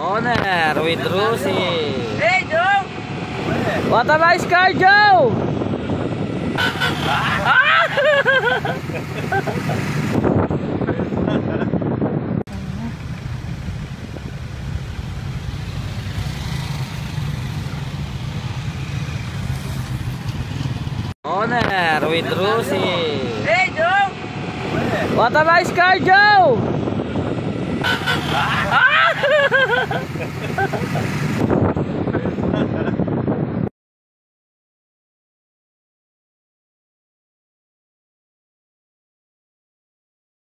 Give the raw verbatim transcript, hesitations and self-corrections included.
Owner with Rusi. Hey, Joe! What a nice car, Joe! Owner with Rusi. Hey, Joe! What a nice car, Joe!